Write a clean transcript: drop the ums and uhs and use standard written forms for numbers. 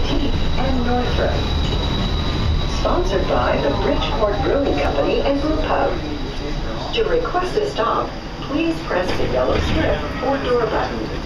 Aperitif and Northrop. Sponsored by the Bridgeport Brewing Company and Brew Pub. To request a stop, please press the yellow strip or door button.